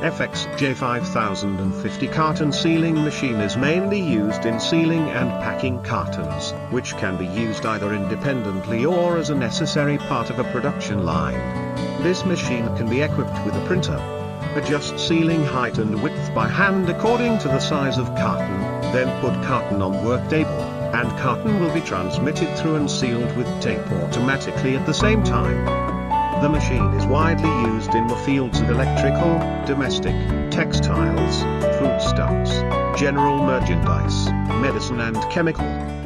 FXJ5050 carton sealing machine is mainly used in sealing and packing cartons, which can be used either independently or as a necessary part of a production line. This machine can be equipped with a printer. Adjust sealing height and width by hand according to the size of carton, then put carton on work table, and carton will be transmitted through and sealed with tape automatically at the same time. The machine is widely used in the fields of electrical, domestic, textiles, foodstuffs, general merchandise, medicine and chemical.